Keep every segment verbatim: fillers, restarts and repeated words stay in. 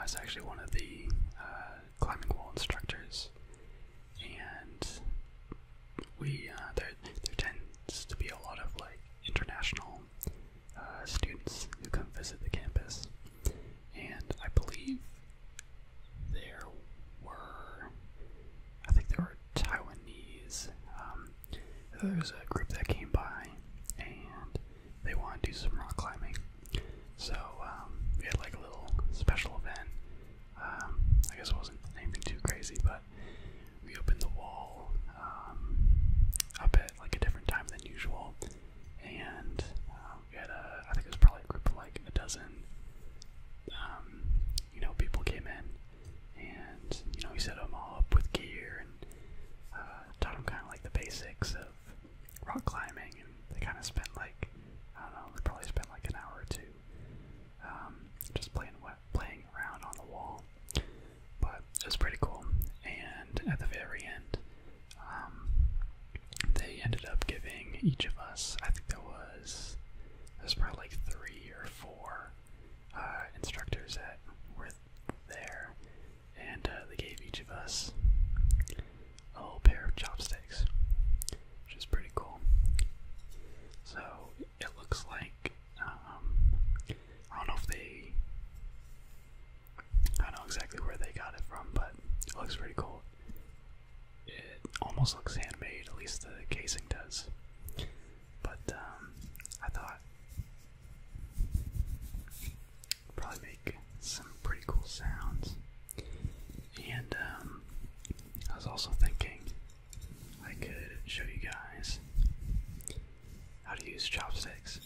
is actually one of the uh, climbing wall instructors, and we uh, there there tends to be a lot of like international uh, students who come visit the campus, and I believe there were I think there were Taiwanese. Um, there was a group that came by, and they wanted to do some rock climbing. So um, we had like a little special event. Um, I guess it wasn't anything too crazy, but we opened the wall um, up at like a different time than usual, and uh, we had a, I think it was probably a group of like a dozen, um, you know, people came in, and you know, we set them all up with gear and uh, taught them kind of like the basics of rock climbing, and they kind of spent like, I don't know, they probably spent like an hour or two um, just playing playing around on the wall. But it was pretty cool. And at the very end, um, they ended up giving each of us, I think there was, there was probably like three or four uh, instructors that were there, and uh, they gave each of us a little pair of chopsticks, which is pretty cool. So it looks like, um, I don't know if they, I don't know exactly where they got it from, but it looks pretty cool. It almost looks handmade, at least the casing does. But um, I thought probably make some pretty cool sounds. And um, I was also thinking I could show you guys how to use chopsticks.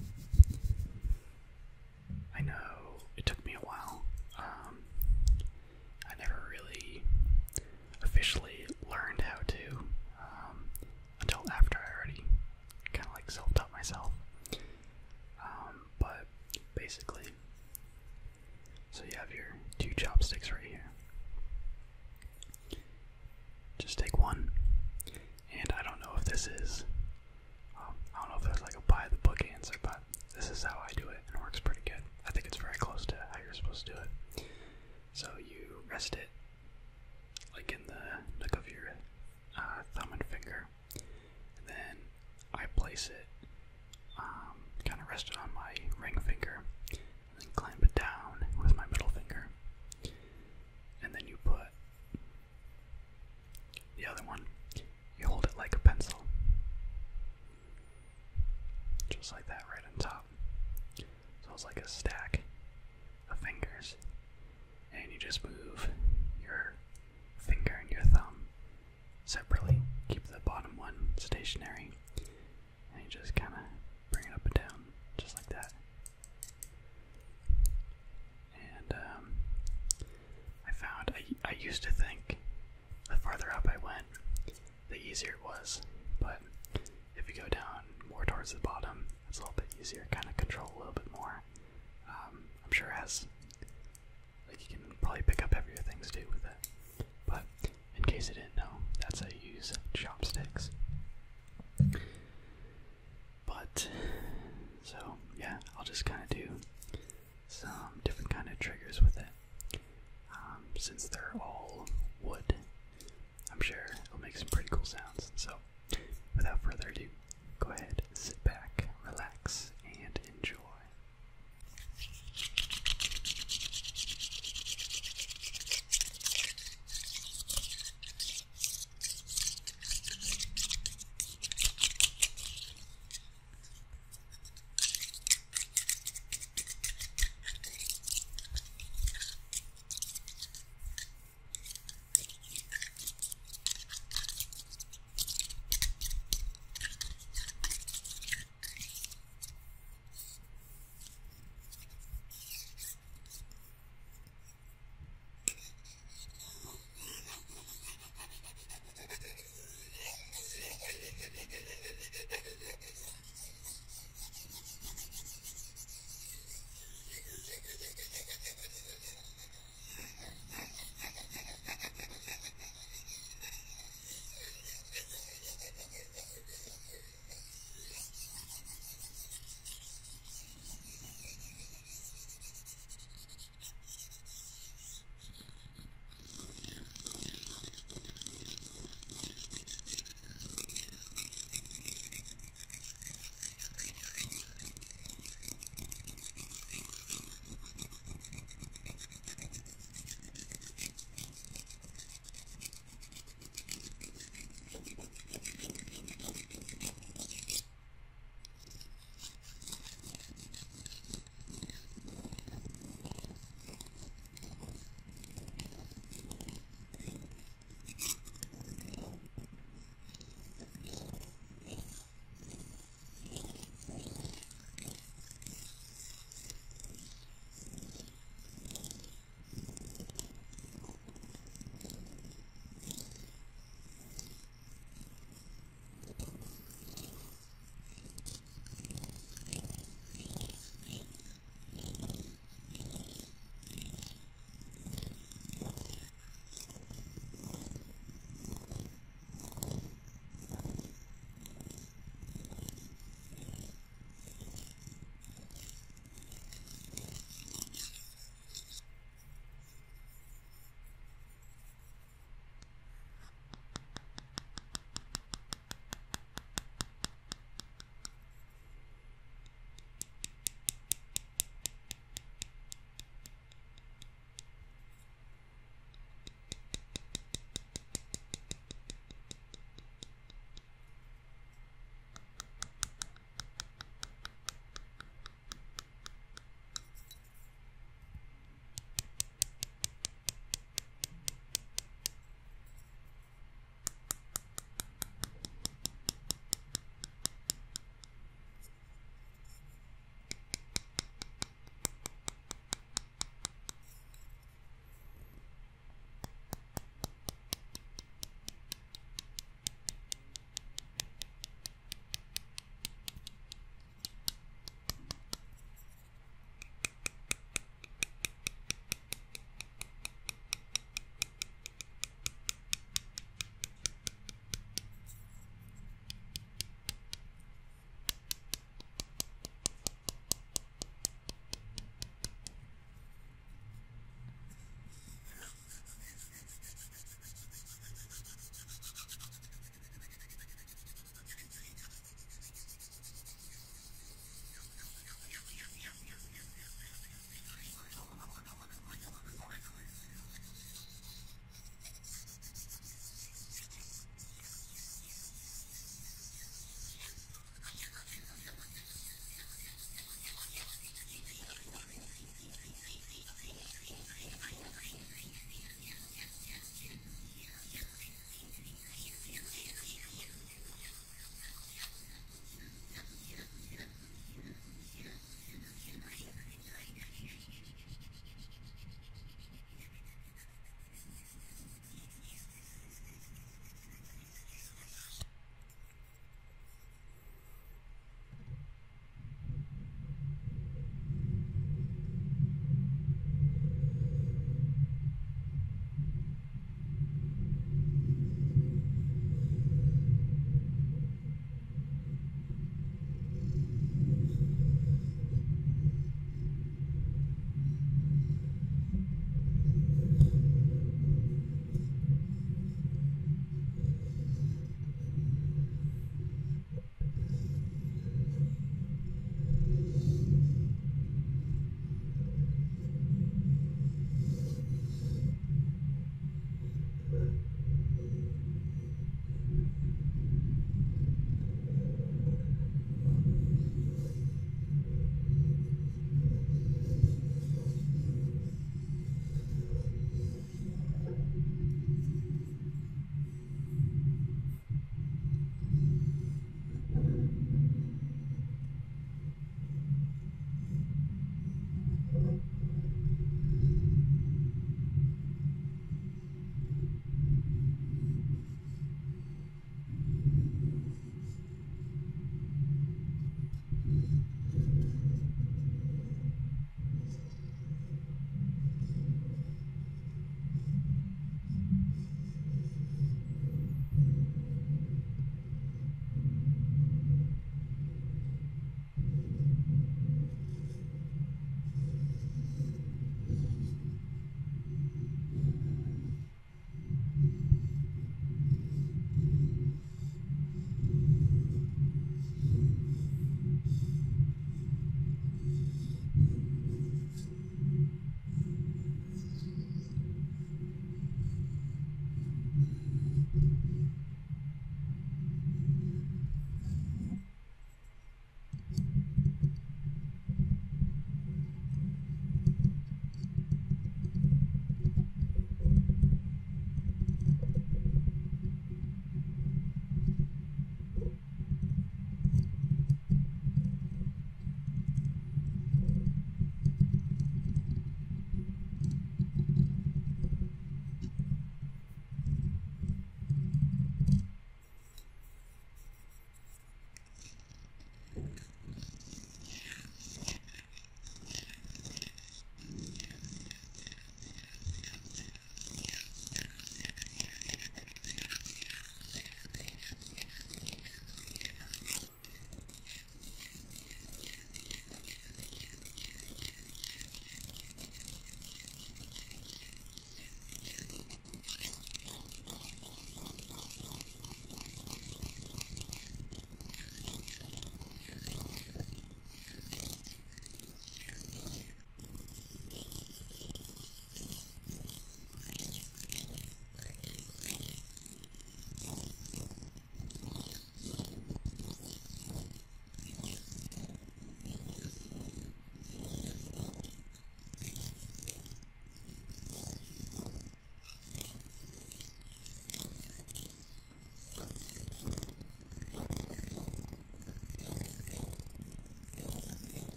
I know it took me a while. Um, I never really officially learned how to um, until after I already kind of like self-taught myself. Um, but basically, so you have your two chopsticks right here. Just take one, and I don't know if this is, um, I don't know if there's like a by the book answer, but this is how I do it, and it works pretty good. I think it's very close to how you're supposed to do it. So you rest it like in the nook of your uh, thumb and finger, and then I place it, um, kind of rest it on my ring finger, and then clamp it down with my middle finger, and then you put the other one, you hold it like a pencil, just like that right on top. So it's like a stack of fingers, and you just move your finger and your thumb separately. Keep the bottom one stationary, and you just kind of bring it up and down, just like that. And um, I found, I, I used to think the farther up I went, the easier it was, but if you go down more towards the bottom, it's a little bit easier, kind of control a little bit more. Um, I'm sure it has, like, you can probably pick up heavier things too with it.